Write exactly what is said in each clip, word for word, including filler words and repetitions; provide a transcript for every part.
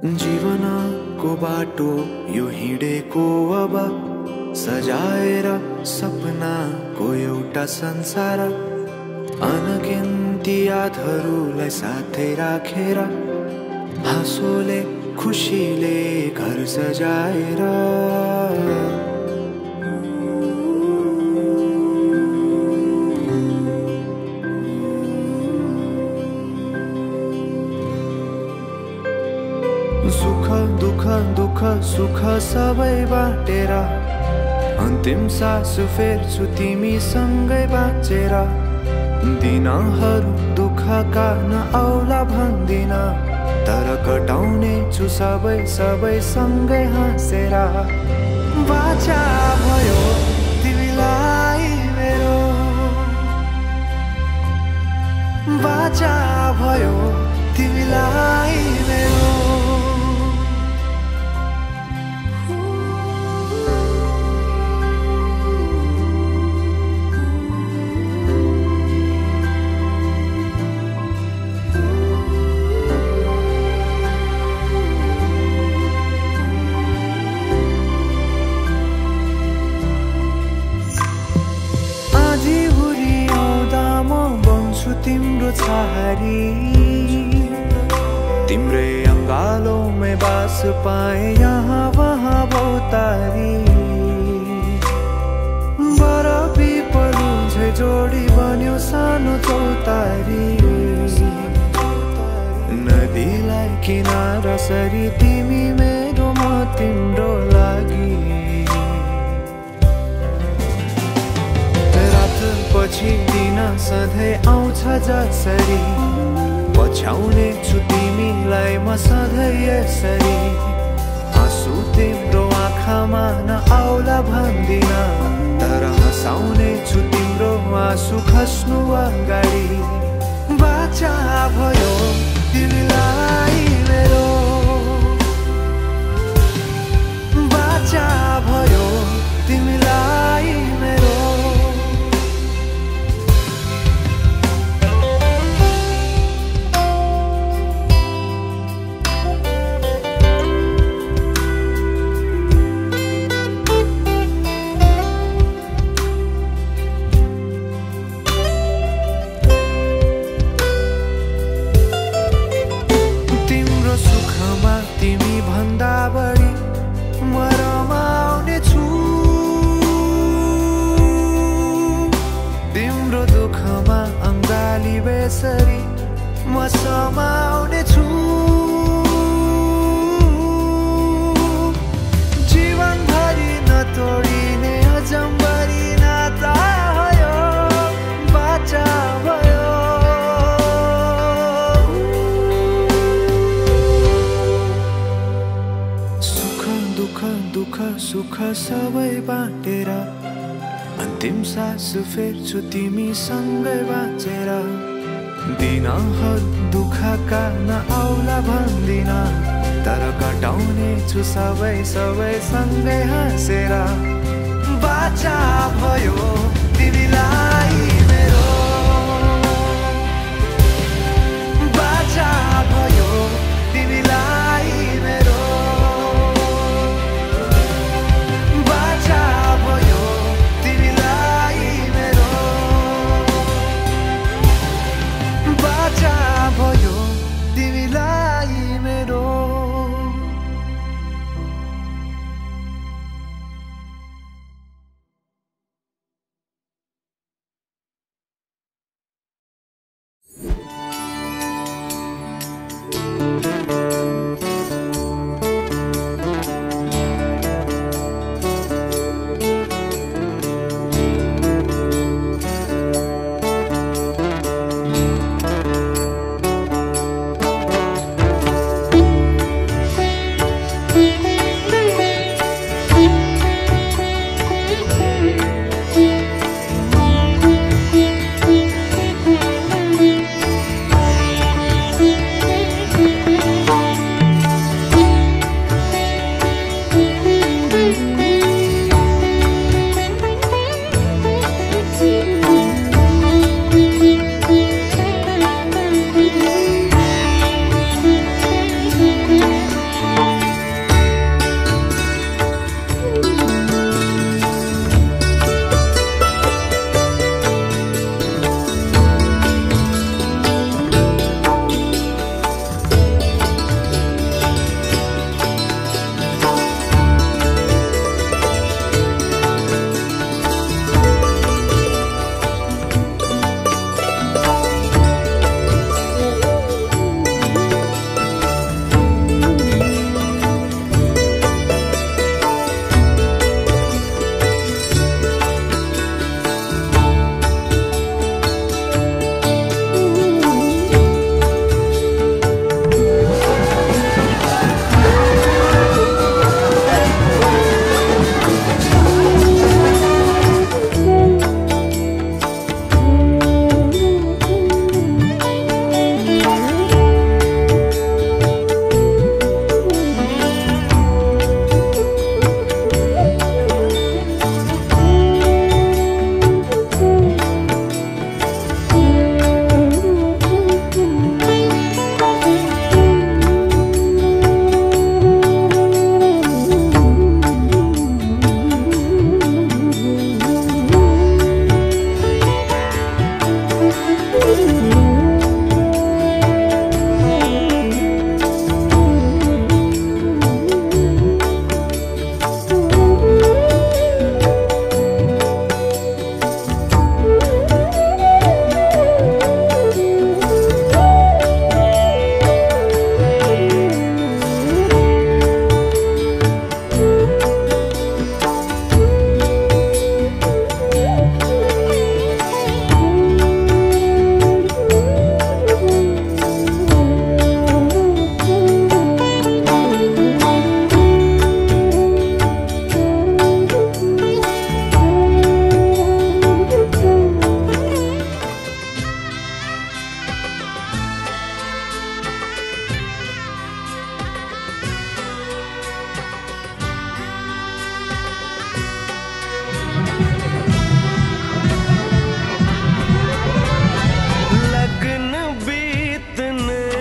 जीवनको बाटो यो हिँडेको अब सजाएर सपनाको एउटा संसार, अनगिन्ती यादहरूलाई साथै राखेर हाँसोले खुसीले घर सजाएर सुख दुख दुख सुख सबै बाटेर अन्तिम सास फेर्छु तिमीसँगै बाँचेर। दिनहरू दुःखका नआउला भन्दिन, तर कटाउने छु सबै सबै सँगै हाँसेर। बाचा भयो तिमीलाई मेरो, बाचा भयो तिमीलाई मेरो। तिम्रो छहारी तिम्रै अंगालों में बास पाए यहाँ वहाँ बहुतारी। बर पिपलु झै जोडी बन्यो सानो चौतारी, नदीलाई किनारा सरी तिमी मेरो म तिम्रो लागि। पछि दिन सधैँ आउँछ जसरी, पछ्याउने छु तिमीलाई म सधैँ यसरी। आँसु तिम्रो आँखामा नआउला भन्दिन, तर हँसाउने छु तिम्रो आँसु खस्नु अगाडि। बाचा भयो तिमीलाई मेरो, बाचा भयो तिमीलाई मेरो। तिमी भन्दा बढी म रमाउने छु, तिम्रो दुःखमा अङ्गाली बेसरी म समाउने छु। जीवनभरि नतोडिने अजम्बरी नाता भयो, बाचा भयो। दुख दुख सुख सबै बाटेर अन्तिम सास फेर्छु तिमीसँगै बाँचेर। दिनहरू दुःखका नआउला भन्दिन, तर कटाउने छु सबै सबै सँगै हाँसेर। बाचा भयो तिमीलाई मेरो, बाचा भयो तिमीलाई मेरो। भयो तिमीलाई मेरो।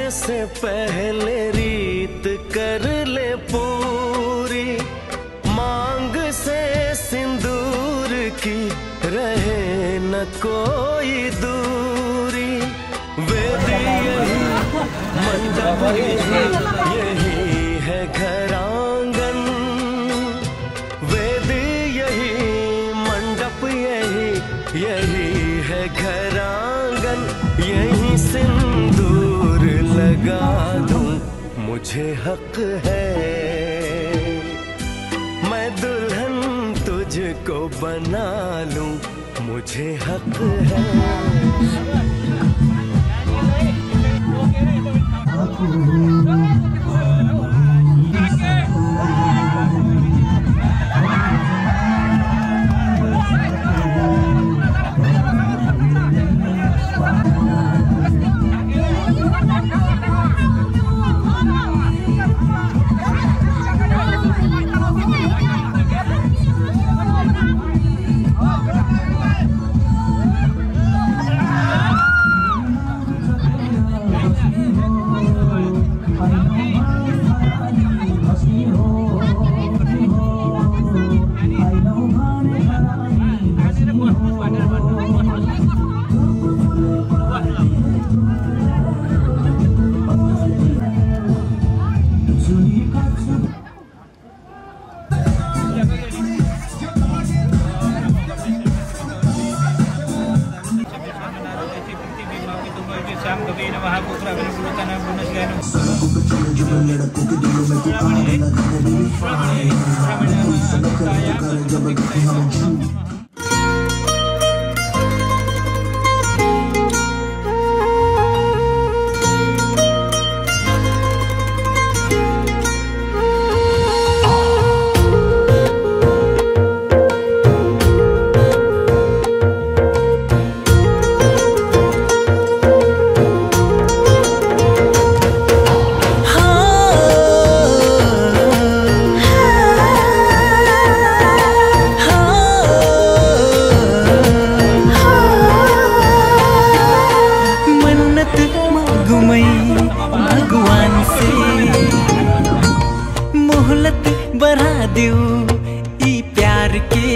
से पहले रीत कर ले पूरी, मांग से सिंदूर की रहे न कोई दूरी। वेद यही मंडप यही, यही है घरांगन। वेद यही मंडप यही, यही है घरांगन। यही सिंदूर लगा दूं, मुझे हक है। मैं दुल्हन तुझको बना लूं, मुझे हक है। भगवान से मोहलत बढ़ा दो ई प्यार के।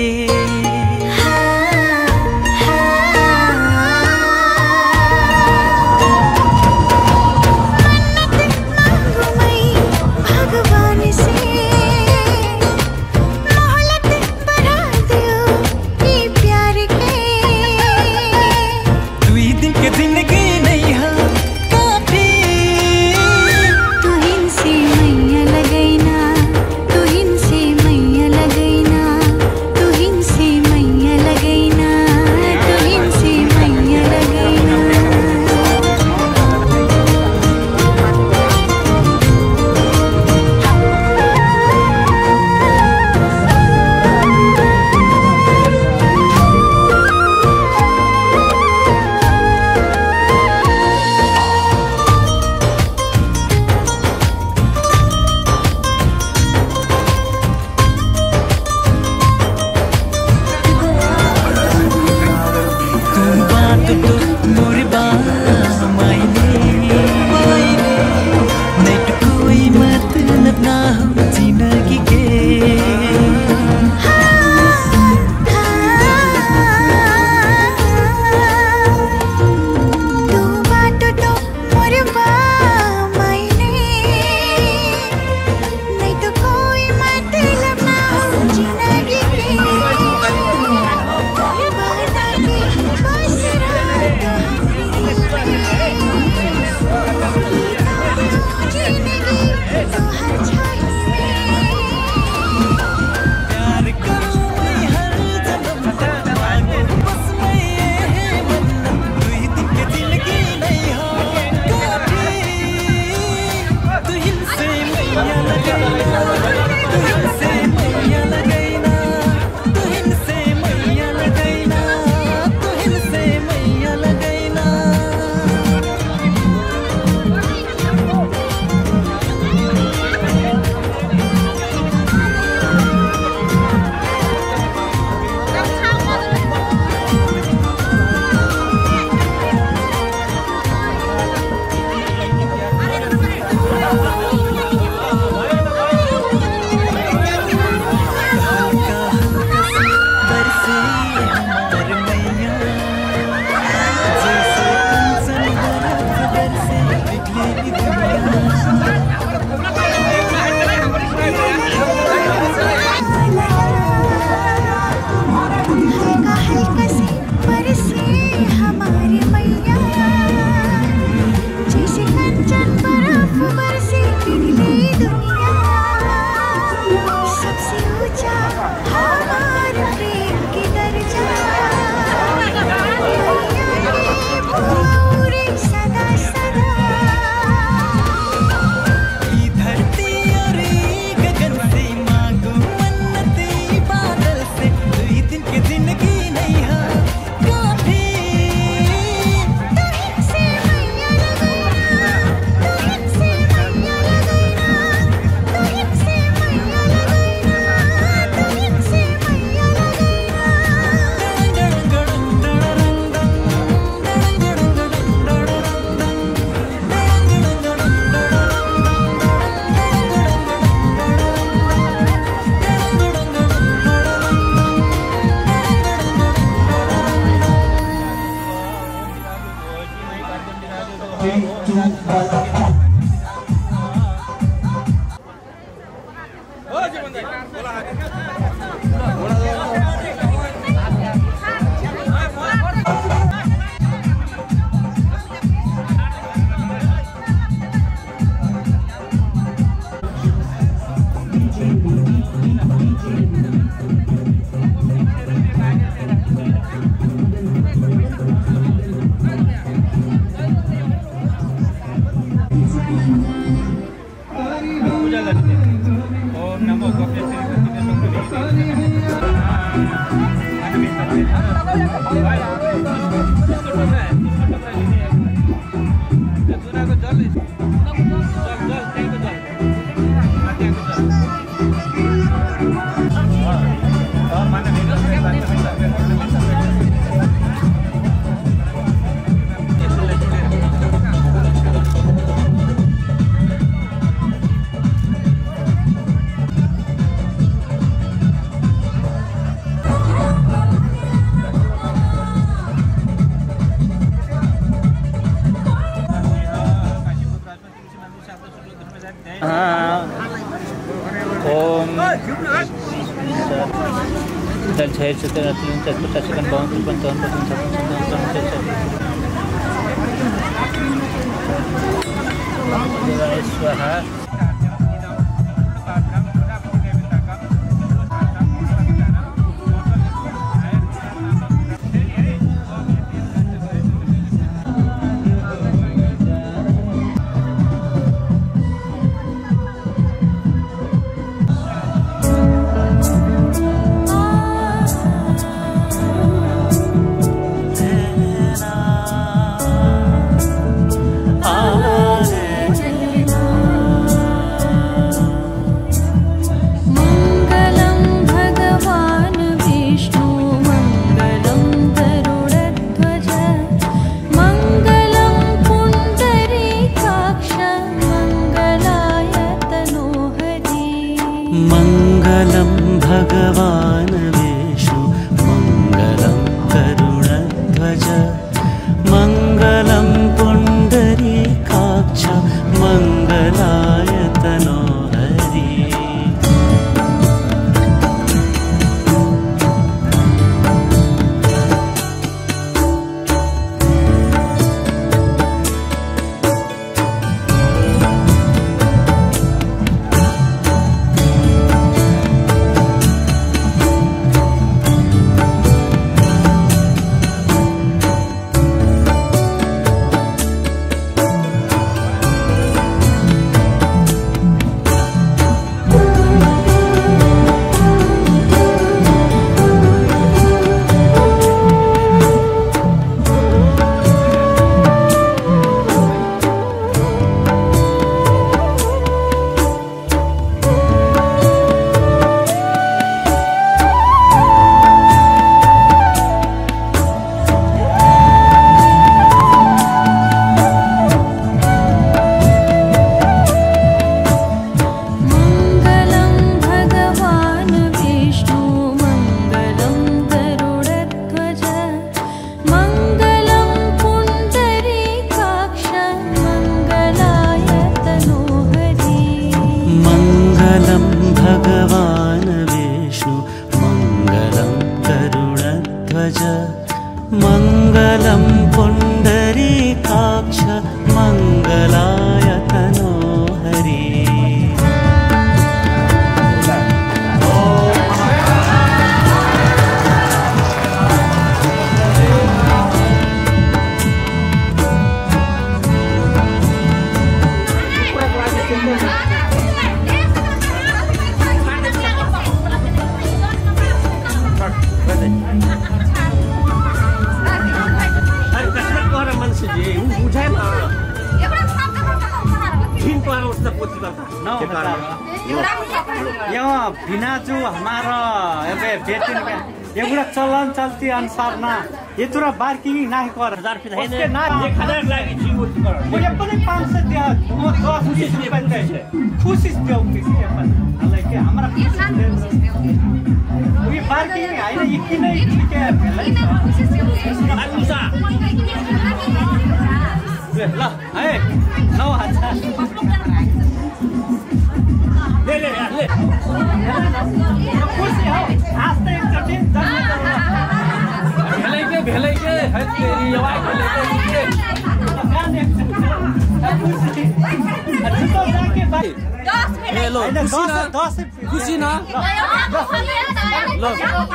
तुहिन से मैया लगैना, तुहिन से मैया Dal saya setelah tulis transportasikan bawang untuk bantuan bantuan bantuan swaha. मंगलम भगवान विष्णु मंगलम गरुड़ध्वज मंगलम पुंडरीकाक्ष मंगलाय तनोहरि। यहाँ भिनाजु हमारा एबे बेटिन का ये पूरा चलन चलती अनुसार ना ये तुरा बार की ना कर हजार फिर है उसके ना एक हजार लागी जीव कर मुझे पता पाँच सौ दिया वो दस बीस रुपए दे खुशी से दो किसी अपन हालांकि के हमारा ये बार की नहीं आई ना ये की नहीं ठीक है मुसा ला ए नौ हजार ले ले ले खुशी हो आज तो एक चटी भेलै के भेलै के है तेरी आवाज भेलै के अच्छा तो जाके भाई हेलो खुशी ना दस खुशी ना लो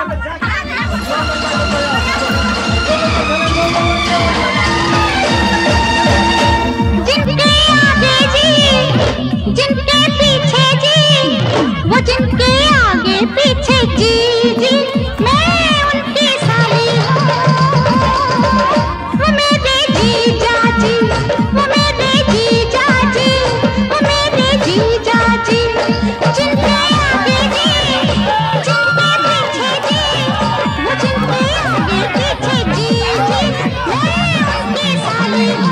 जिनके आगे जी जिनके पीछे जी वो जिनके आगे पीछे जी जी मैं उनकी साली हूँ वो मेरे जीजा जी वो मेरे जीजा जी वो मेरे जीजा जी जिनके आगे जी जिनके पीछे जी वो जिनके आगे पीछे जी जी मैं उनकी साली हूँ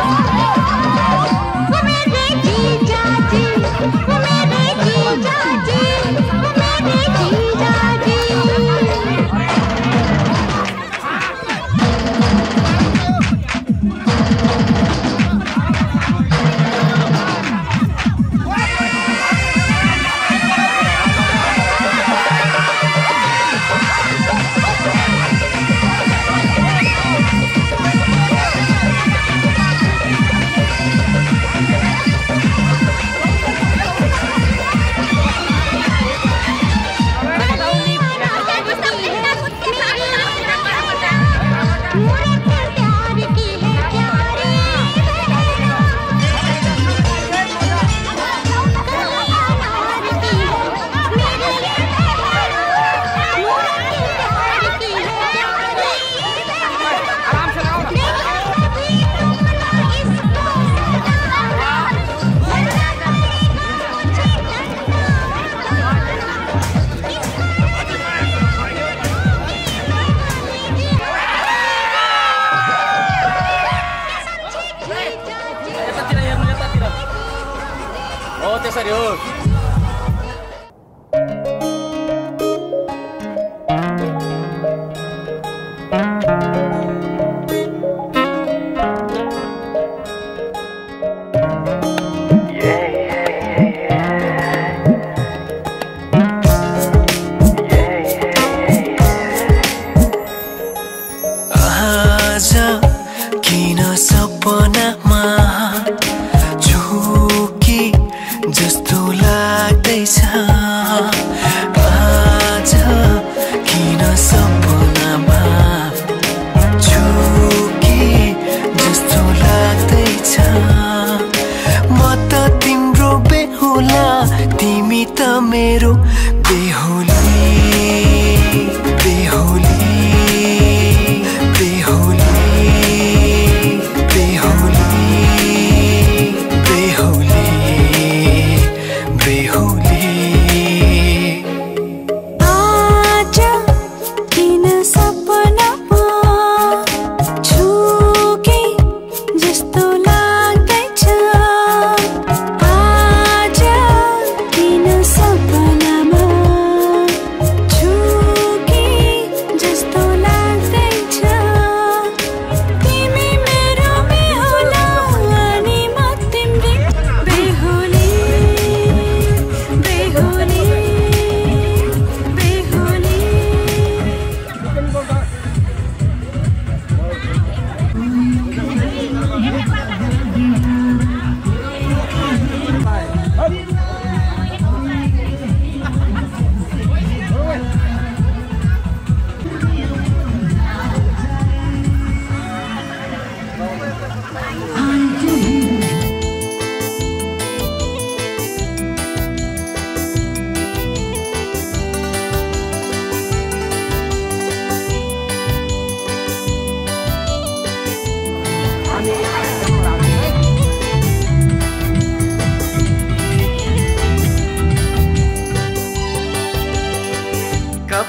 वो मेरे जीजा जी वो मेरे जीजा जी वो मेरे जीजा जी Oh, te serius. आजा किन सपनामा झुकी जस्तो लाग्दैछ आज किन सपनामा झुकी जस्तो लाग्दैछ म त तिम्रो बेहुला तिमी त मेरो बेहुली बेहुली बेहुली बेहुली बेहुली बेहुली आज किन सपनामा झुके जस्तो लाग्दैछ आज किन सपनामा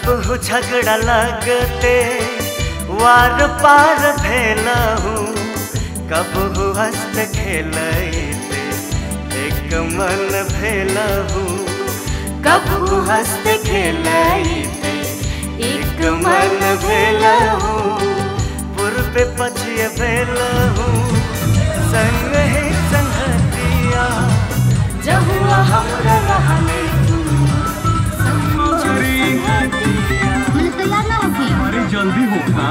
कब हो झगड़ा लगते वार पार भेलहु कब हो हस्त खेलते एक मन भेलहु कब हो हस्त खेलते एक मन भेलहु पूर्व पछिए भेलहु संग ही संगतिया जहुआ हमरा रहले तू अरे जल्दी हो ना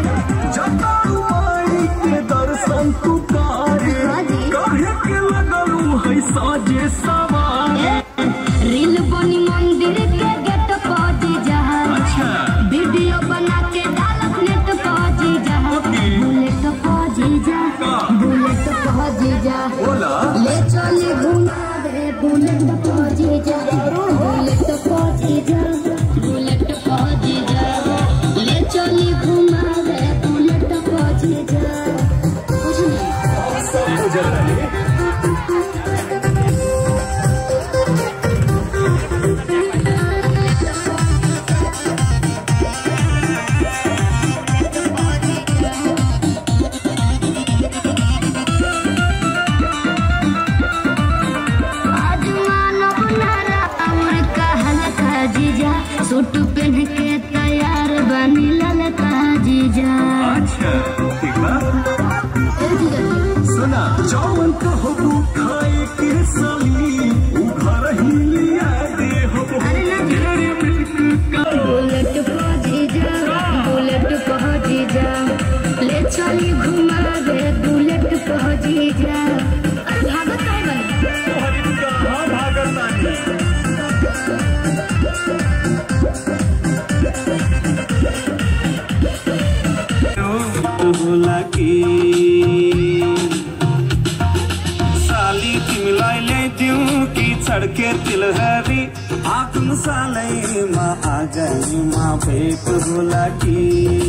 दर्शन तू काहे के लगलू है साजे सवार रील बनी मंदिर के गेट पहुंची जा अच्छा वीडियो बना के डालत नेट पहुंची जा बुलेट पहुंची जा बुलेट पहुंची जा बोला ले चली घुमा दे बुलेट पहुंची जा बुलेट पहुंची जा बुलेट पहुंची जा ले चली घुमा दे बुलेट पहुंची जा कुछ नहीं जल्दी सूट पहन के तैयार बनी ललता जीजा अच्छा ठीक बा सुना जौन कहो तू खाए के साली उ घर ही लिया दे हो बुलेट पहुंची जा बुलेट पहुंची जा ले चली घुमा दे बुलेट पहुंची जा अरे भागत है बन कहां भागत आनी बोला कि साली तिमीलाई ल्याइदिउँ कि छड्के तिलहरी आकुन सालै मा आ गई मा भेट होला कि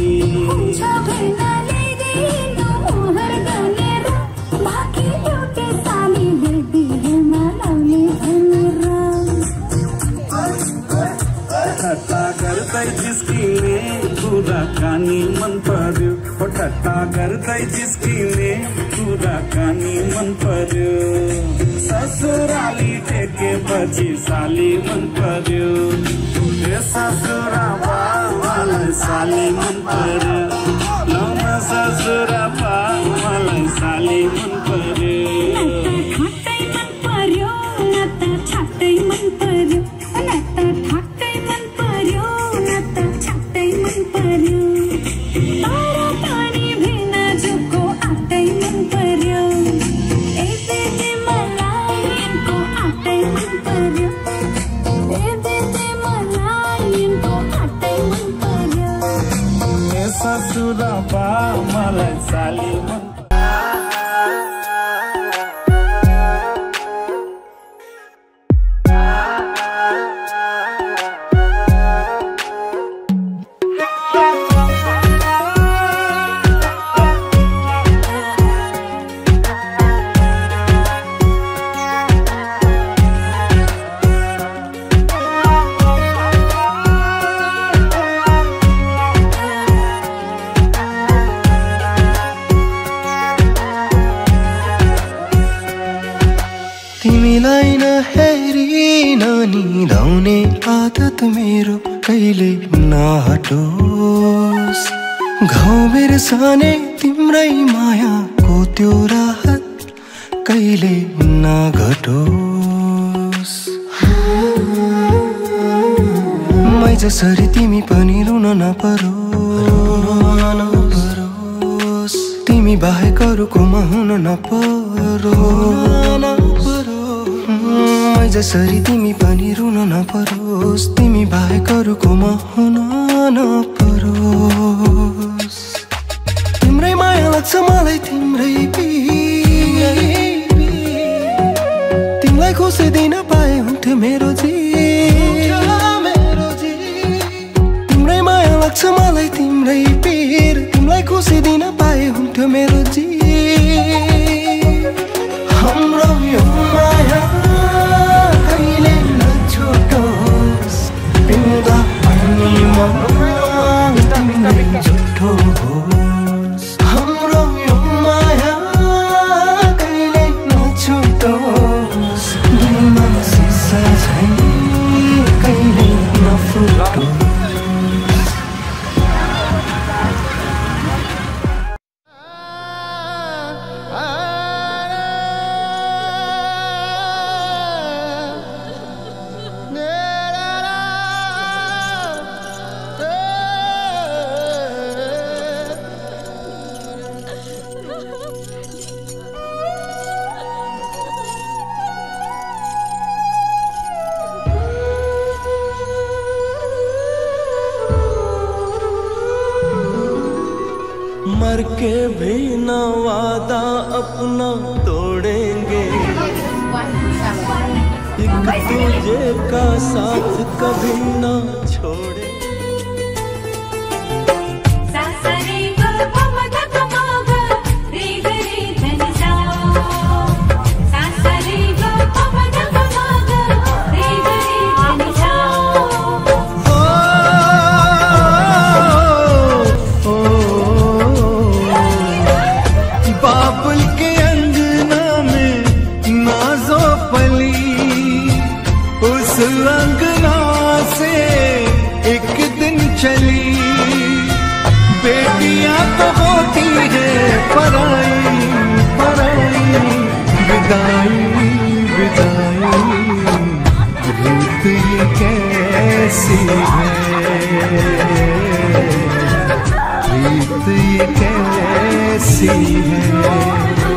ठट्टा गर्दै जिस्किने कुराकानी मन पर्यो ठट्टा गर्दै जिस्किने कुराकानी मन पर्यो ससुराली टेकेपछि साली मन पर्यो ससुरा बाबालाई साली मन पर्यो लौन ससुरा बाबालाई साली मन पर्यो ससुरा बाबालाई साली मन तिमीलाई नहेरी ननिदाउने आदत मेरो कहिले नहटोस् घाउ बिर्सने तिम्रै मायाको त्यो राहत कहिले नघटोस् मै जसरी तिमी पनि रुन नपरोस् तिमी बाहेक अरूकोमा हुन नपरोस् जसरी तिमी पनि रुन नपरोस् तिमी बाहेक अरूकोमा हुन नपरोस् तिम्रै माया लाग्छ मलाई तिम्रै तिमीलाई खुसी दिन पाए हुन्थ्यो मेरो जीवन तिम्रै माया लाग्छ मलाई तिम्रै पीर तिमीलाई खुसी दिन पाए हुन्थ्यो मेरो जीवन हाम्रो यो माया कहिले नछुटोस् पिउँदा पनि मर के भी न वादा अपना तोड़ेंगे, एक दूजे का साथ कभी न छोड़े। बाबुल के अंगना में नाजो पली, उस अंगना से एक दिन चली। बेटियां तो होती है पराई पराई, विदाई विदाई, रीत ये कैसी है, रीत ये कैसी है।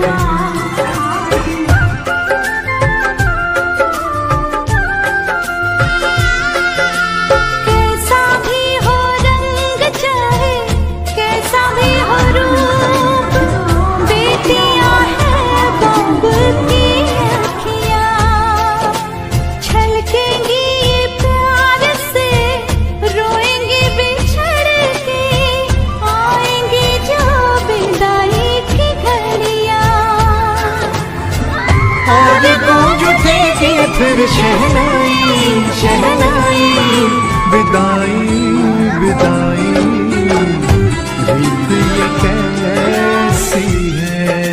फिर शहनाई शहनाई, विदाई विदाई, रीत ये कैसी है,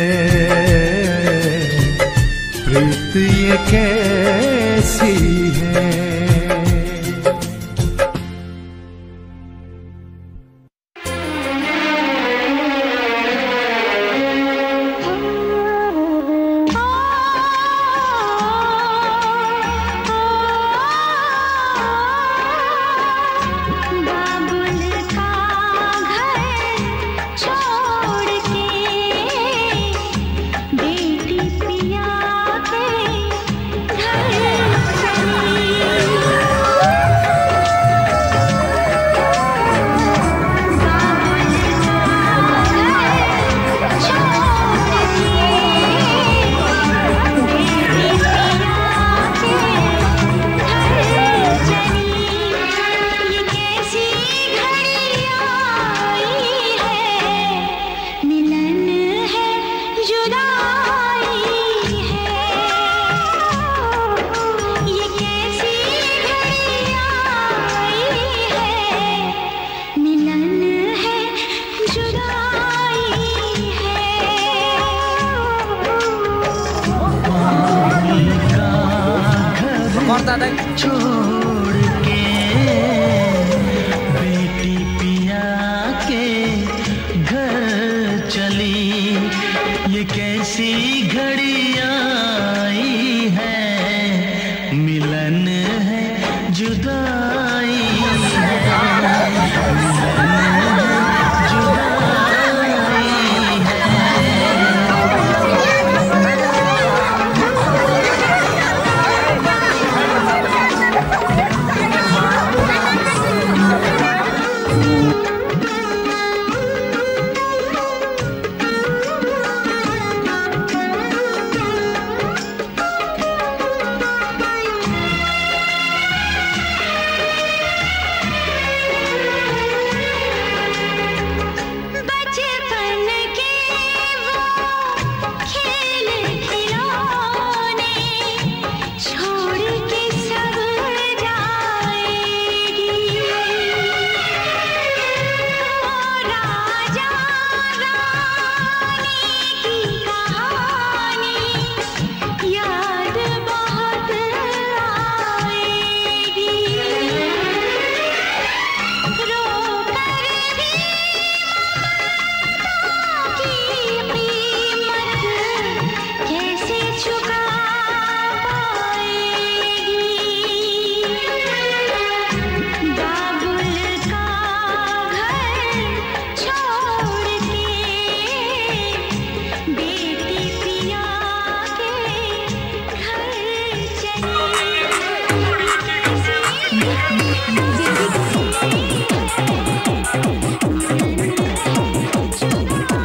प्रीत ये कैसी है। छोड़ के बेटी पिया के घर चली, ये कैसी घड़ी आई है, मिलन है जुदाई है, Thank you.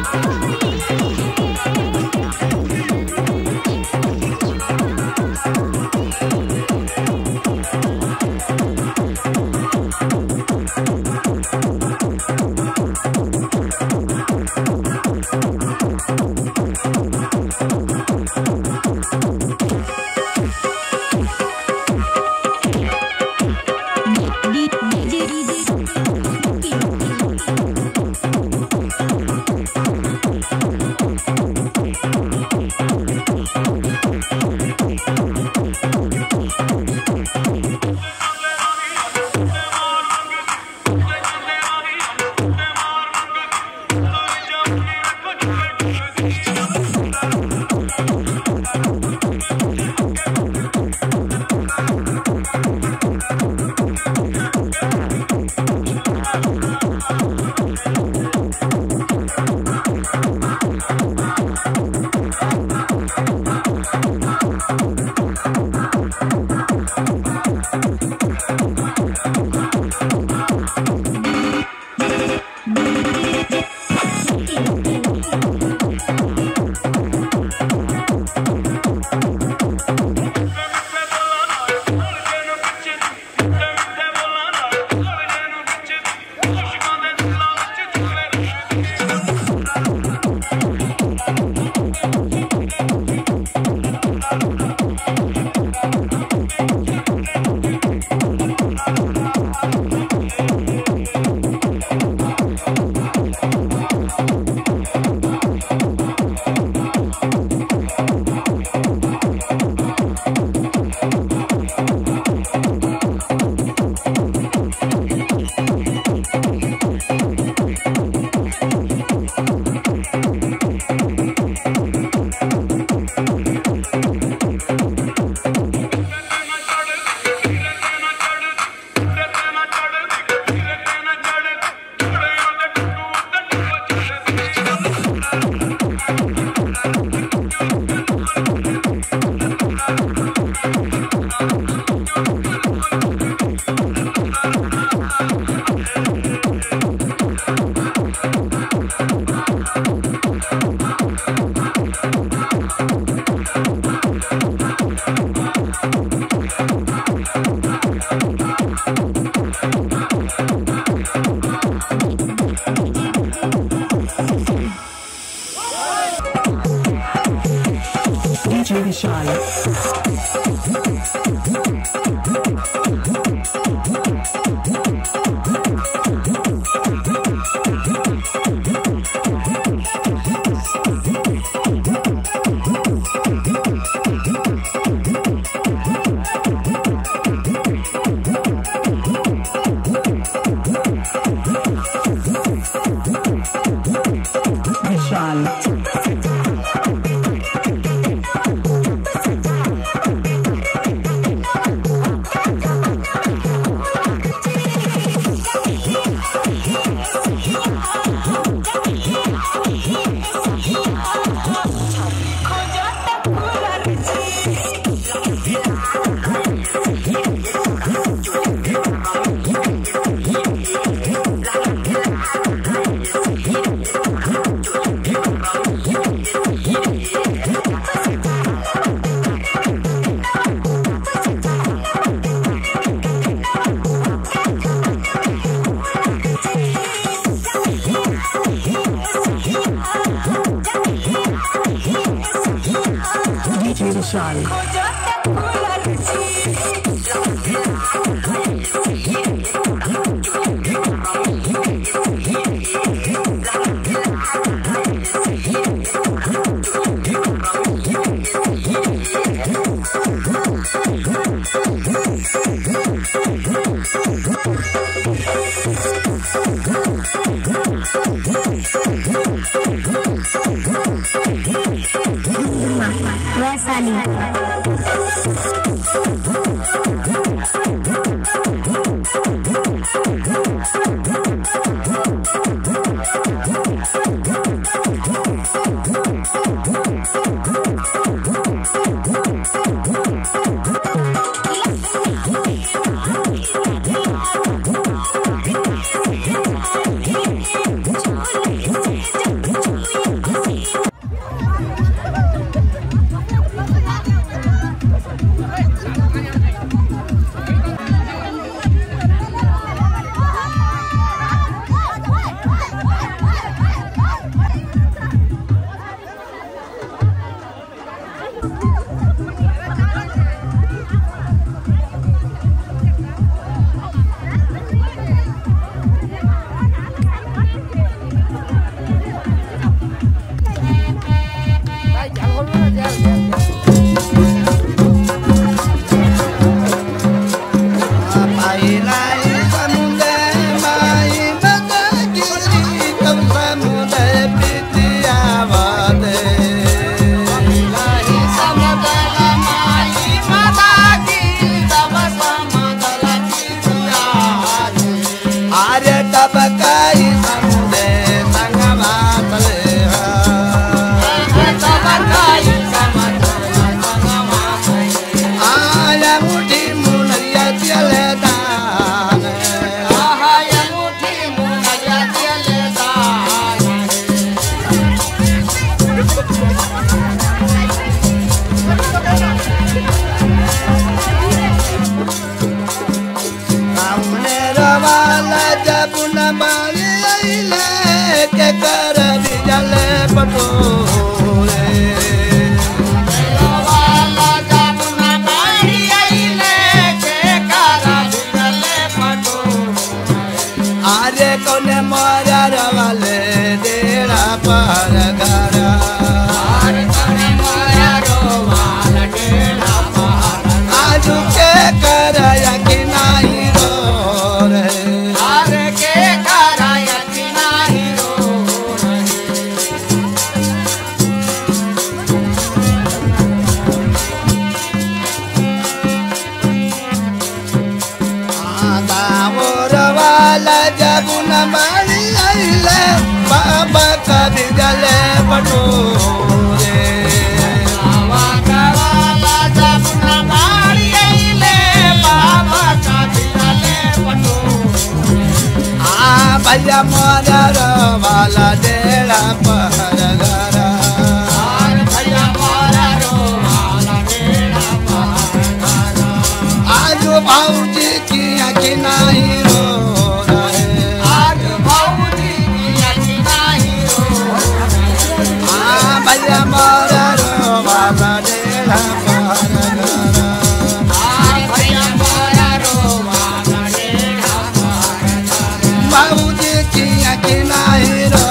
पुना बाड़ी आइले बाबा का बिगले बटोरे बाबा का बाजा पुना बाड़ी आइले बाबा का बिगले बटोरे आ भैया मोरा रो वाला डेरा पहर गरा भैया मोरा रो वाला डेरा पहर गरा आज भाऊजी की आँखी नहीं रो रहे आज भाऊजी की आँखी नहीं रो रहे आ भैया मोरा रो वाला डेरा पहर गरा भैया मोरा रो वाला डेरा पहर गरा भाऊजी की आँखी नहीं रो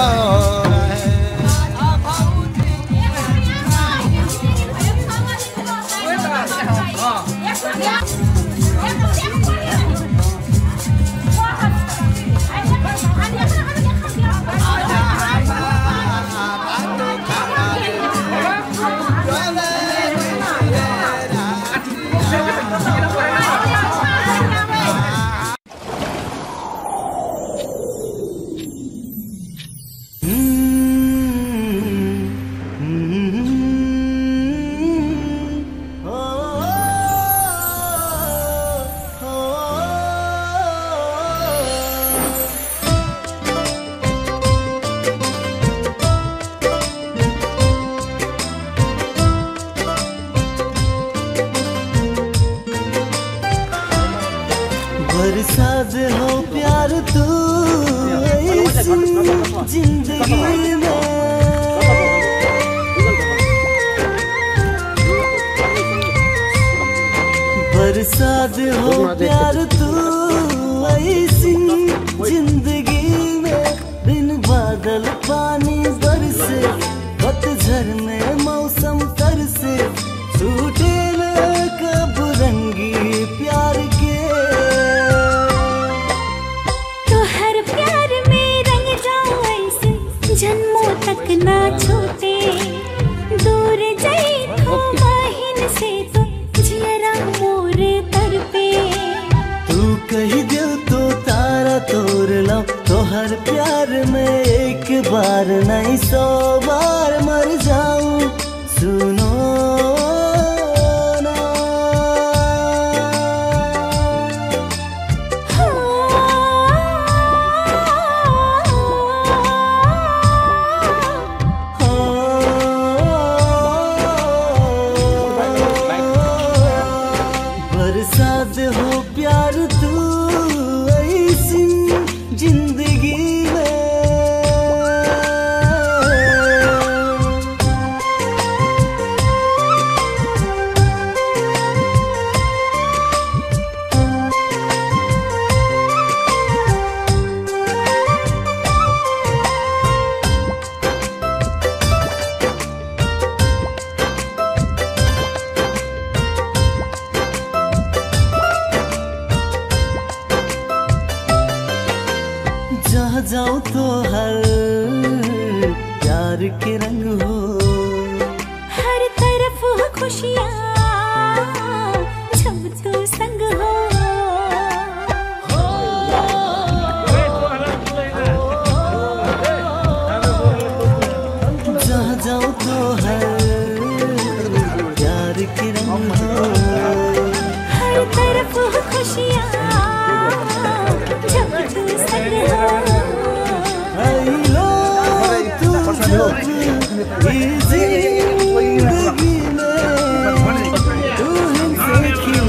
बरसात हो प्यार तू ऐसी जिंदगी में बरसात हो प्यार तू ऐसी जिंदगी में बिन बादल पानी बरसे पतझड़ में मौसम तरसे छूटे न कब रंगी प्यार के जन्मों तक ना छूटे दूर जाई थो बहिन से तो जियरा मोर तड़पे तू कही दे तो तारा तोड़ लो तो हर प्यार में एक बार नहीं सौ बार मर जाऊं सुनो बरसात हो प्यार तू ऐसी जिंदगी में जहाँ जाऊँ तो हर प्यार के रंग हो हर तरफ हो खुशियाँ जब तू संग हो जहाँ जाऊँ तो हर प्यार के रंग हो हर तरफ हो खुशियाँ जब तू संग हो जिंदगी में तू हमसे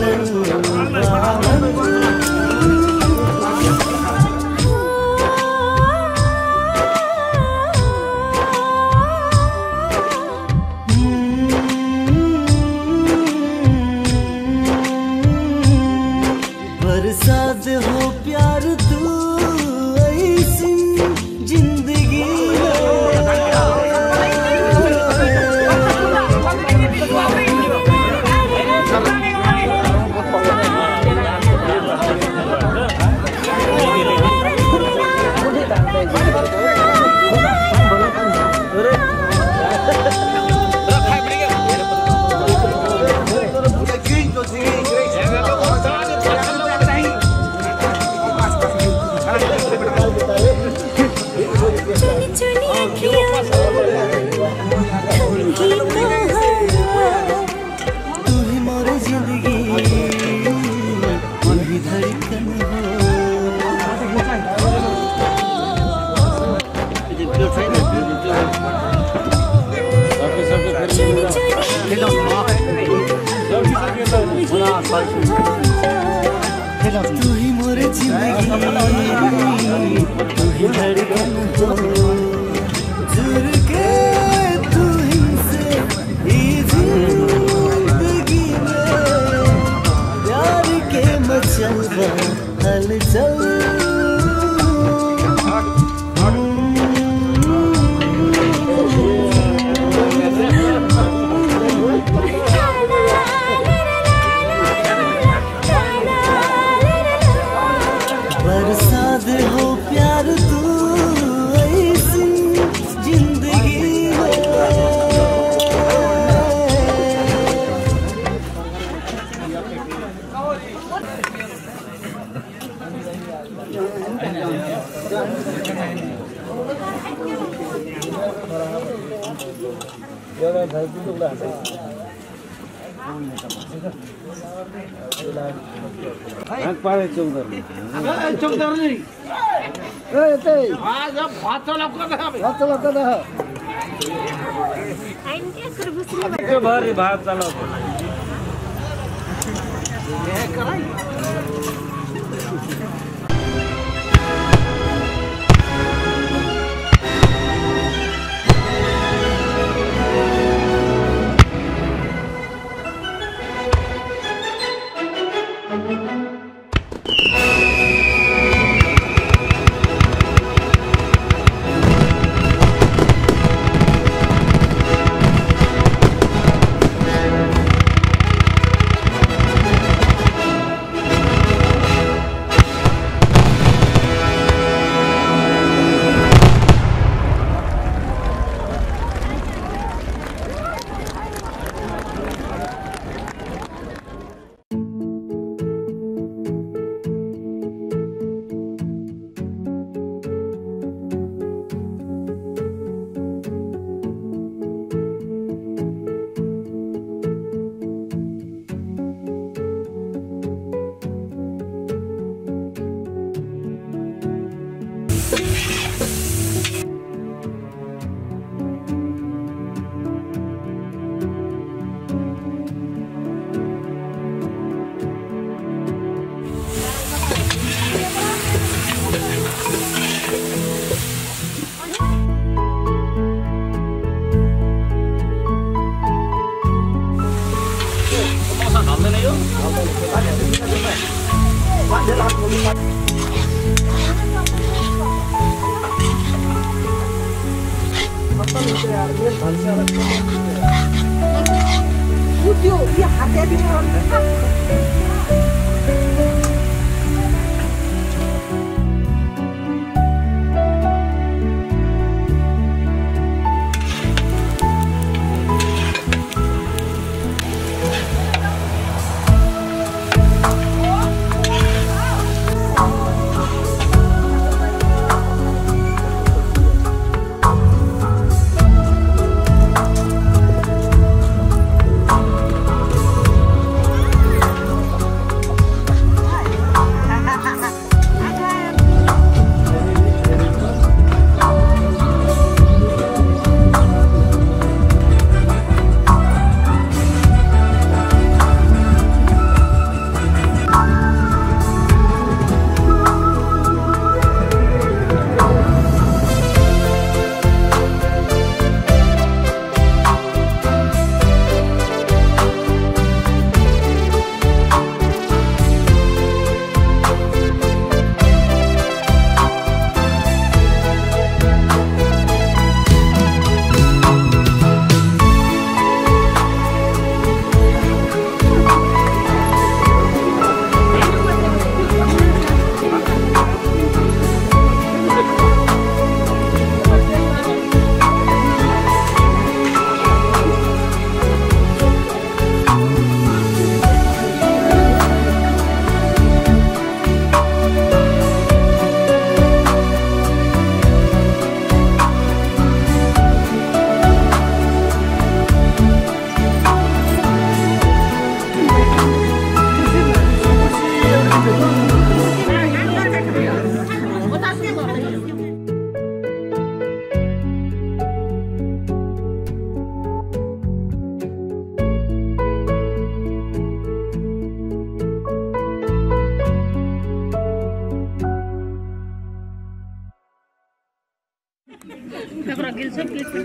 बरसात हो प्यार तू ऐसी जिंदगी तू ही मोरे जिंदगी तू ही धड़कन हो जुड़ के तू ही से ही जिंदगी में प्यार के मचलवा हलचल बरसात हो प्यार तू ऐसी जिंदगी में भात चालव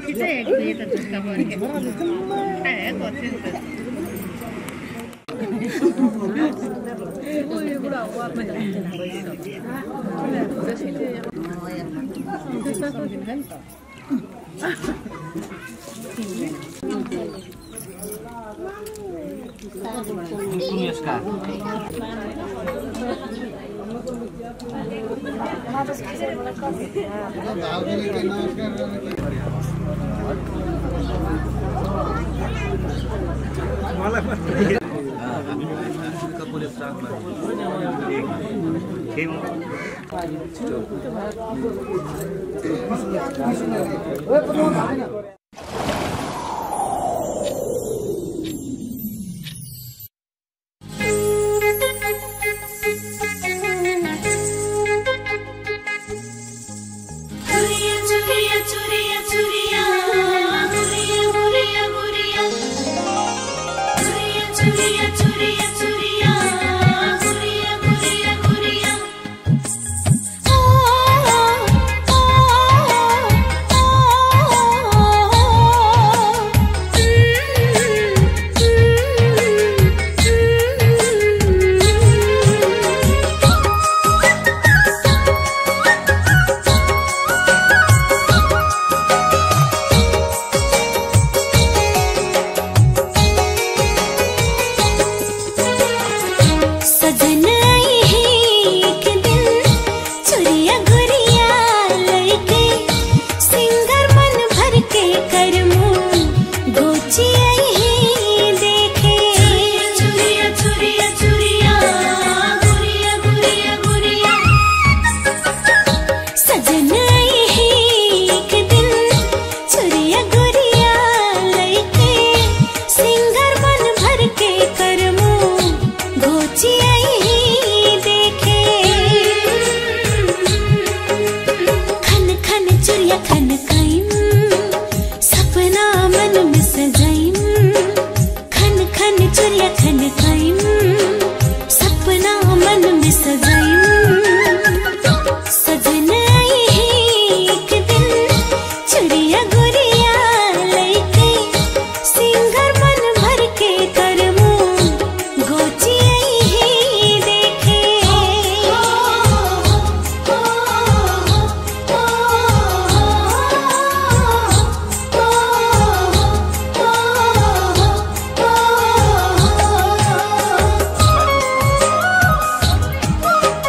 Oh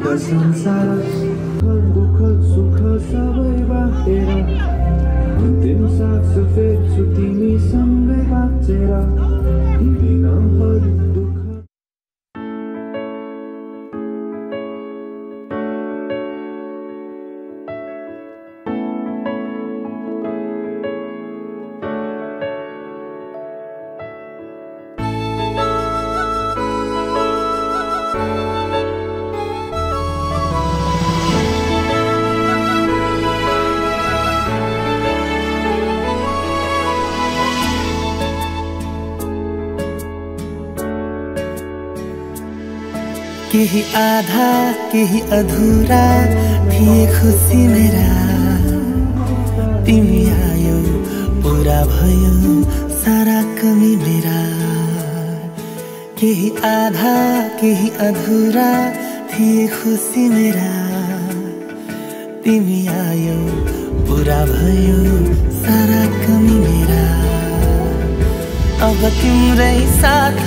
संसार दुःख सुख सबै बाटेर अन्तिम सास फेर्छु तिमी सँगै बाँचेर दिनभरि दुःख केही आधा केही अधूरा थिए खुसी मेरा तिमी आयो पूरा भयो सारा कमी मेरा केही आधा केही अधूरा थिए खुसी मेरा तिमी आयो पूरा भयो सारा कमी मेरा अब तिम्रै साथ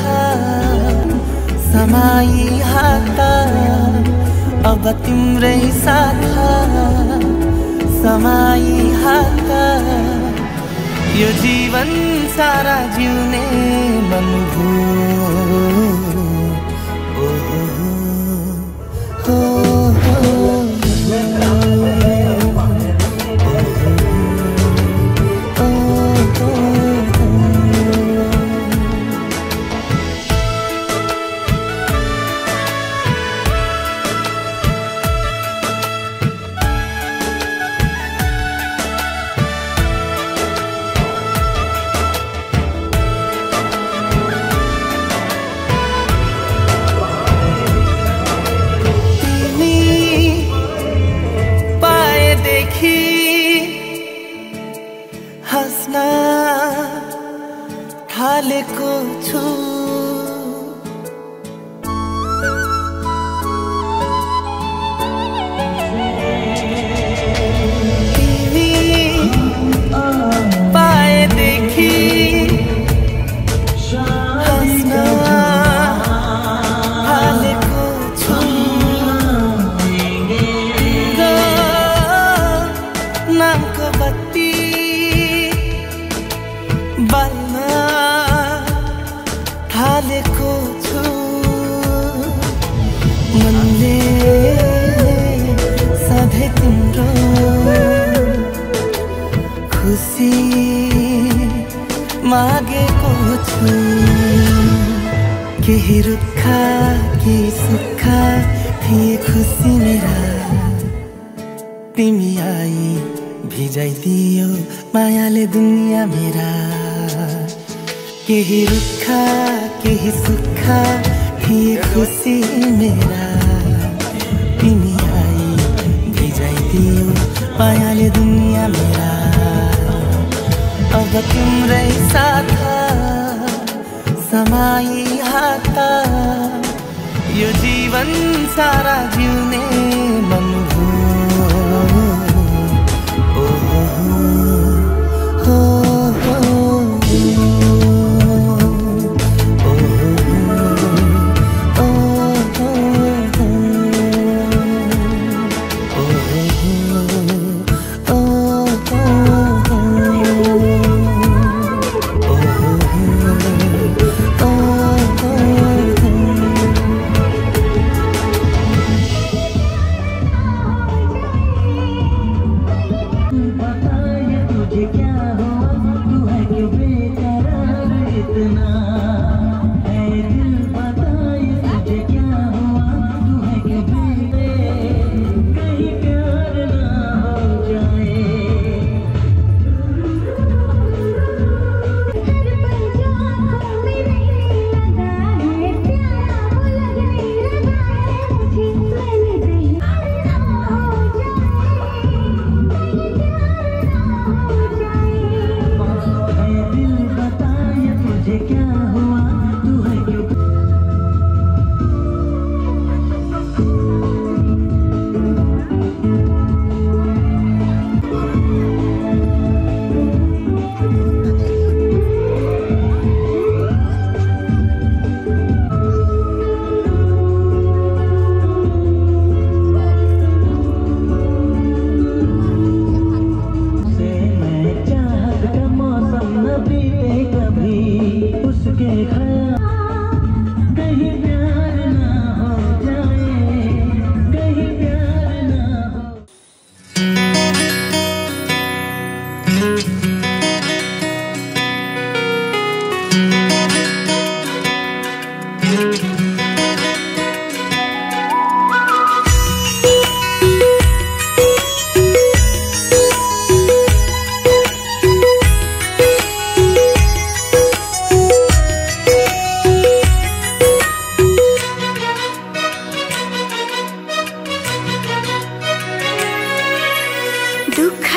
समाई हाता अब तिम्रै साथ समाई हाता यो जीवन सारा जिउने मन भो ओ हो हो हस्ना थालेको छु तिमी पाएदेखि हस्न थालेको छु नामको बत्ती बाल्न थालेको छु मनले सधैँ तिम्रो खुसी मागेको छु केही रुखा केही सुक्खा थिए खुसी मेरा तिमी आई भिजाइदियो मायाले दुनिया मेरा केही रुखा केही सुक्खा थिए खुसी मेरा तिमी आई भिजाइदियो मायाले दुनिया मेरा अब तिम्रै साथ समाई हाता यो जीवन सारा जिउने मन भो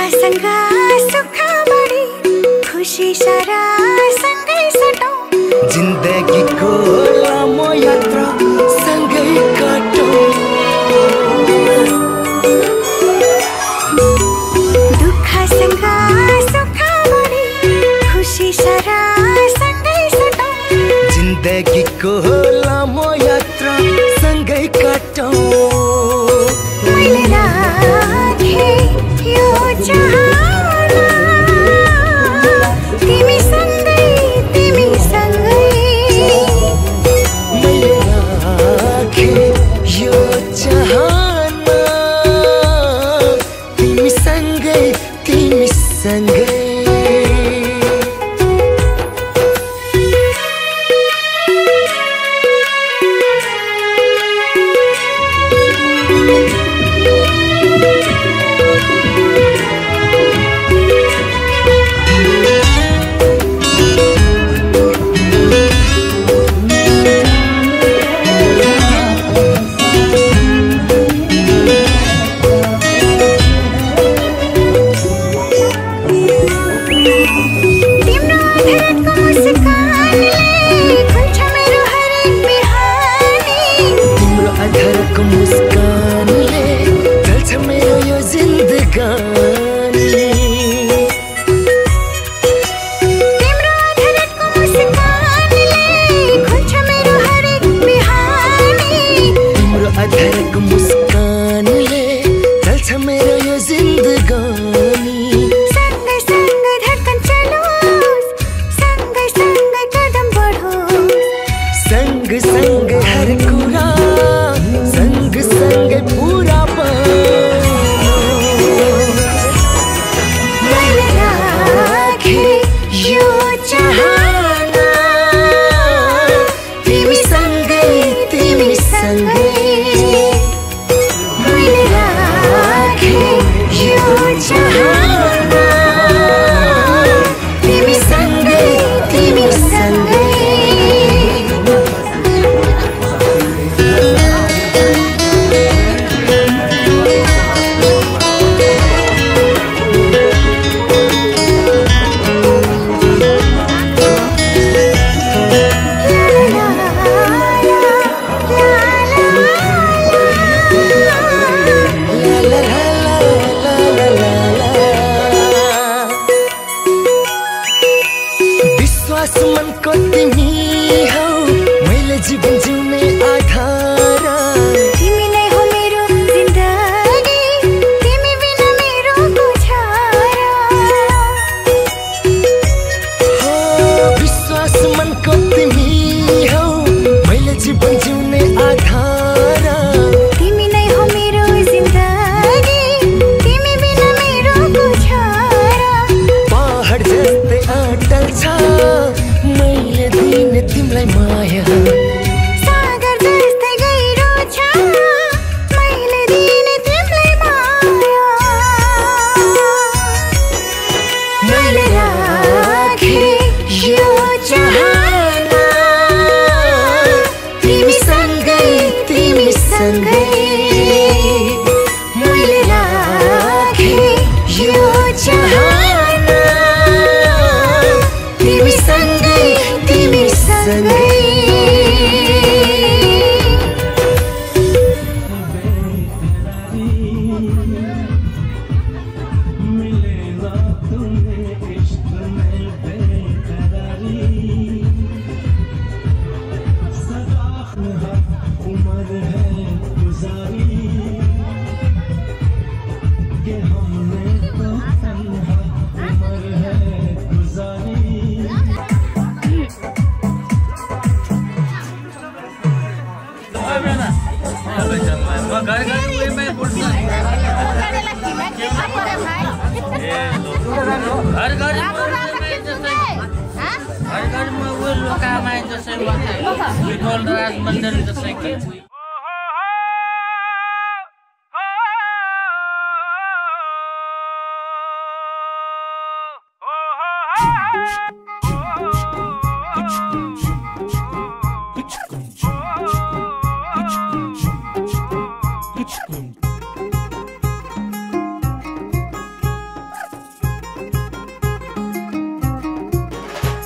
दुःखसँग सुख बढी खुसी सारा सँगै सटौँ जिन्दगीको लामो यात्रा सँगै काटौँ दुःखसँग सुख बढी खुसी सारा सँगै सटौँ जिन्दगीको लामो यात्रा सँगै काटौँ मैले राखे यो चाहना तिमी सँगै तिमी सँगै मैले राखे यो चाहना तिमी सँगै तिमी सँगै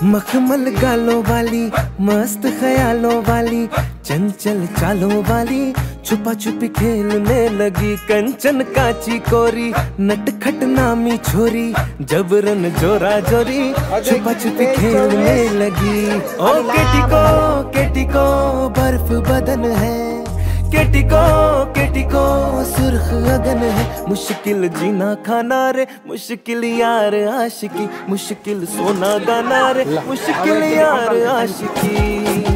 मखमल गालों वाली, मस्त ख्यालों वाली, चंचल चालों वाली, छुपा छुपी खेलने लगी। कंचन काची कोरी, नटखट नामी छोरी, जबरन जोरा जोरी, छुपा छुपी खेलने लगी। ओ केटी को केटी को बर्फ बदन है, केटी को केटी को सुर्ख अगन है। मुश्किल जीना खाना रे, मुश्किल यार आशिकी, मुश्किल सोना गाना रे, मुश्किल यार आशिकी।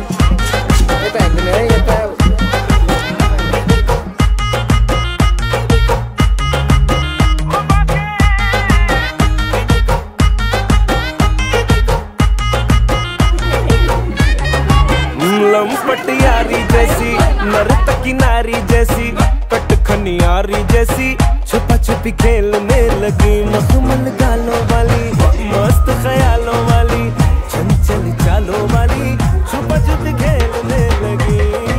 लंपट यारी जैसी, नर्तकी नारी जैसी, कटखनियारी जैसी, छुपा छुपी खेलने लगी। मखमल गालों वाली, मस्त ख्यालों वाली, चंचल चालों वाली, छुपा छुपी खेलने लगी।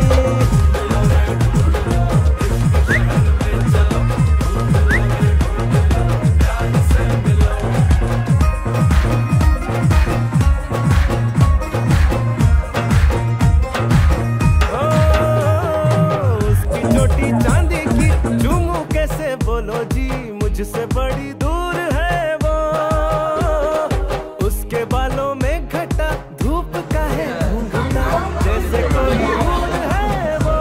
मुझसे बड़ी दूर है वो, उसके बालों में घटा धूप का है घूंघटा, जैसे कोई फूल है वो।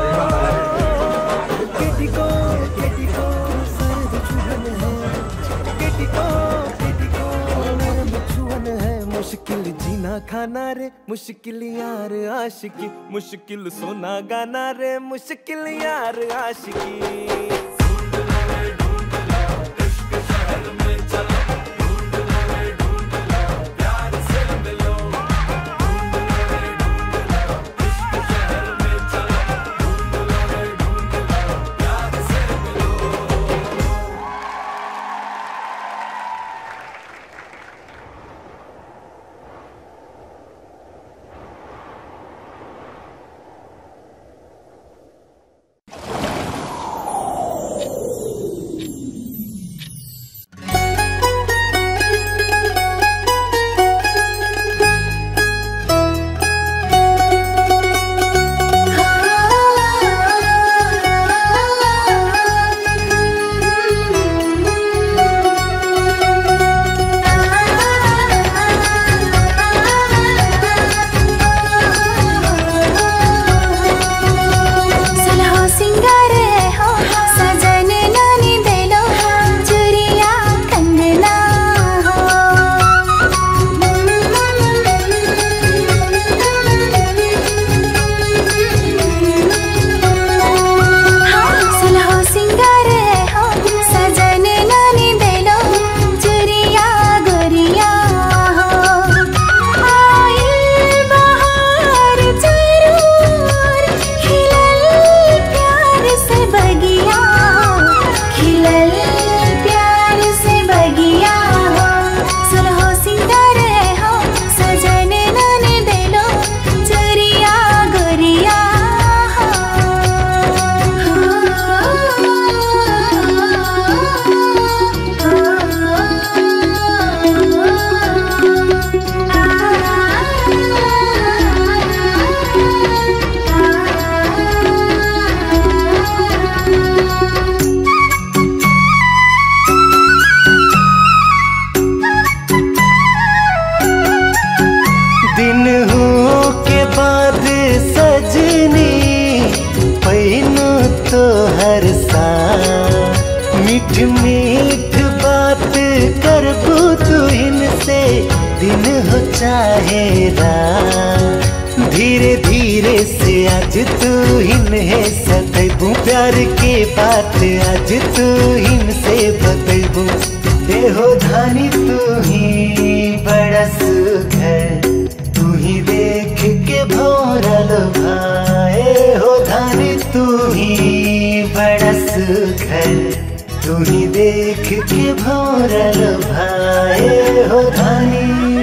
केटी को केटी को सर्द चुभन है, केटी को केटी को नरम छुअन है। मुश्किल जीना खाना रे, मुश्किल यार आशिकी, मुश्किल सोना गाना रे, मुश्किल यार आशिकी। मीठ मीठ बात कर तू इनसे, दिन हो चाहे रात। धीरे धीरे से आज तू इन्हें सतबू, प्यार के बात आज तू इनसे बतबू। देहो धानी तू ही बड़ा सुघर, तू ही देख के भौरा लो भाए। हो धानी तू ही बड़ा सुघर, तू ही देख के भौरा लो भाए। हो धानी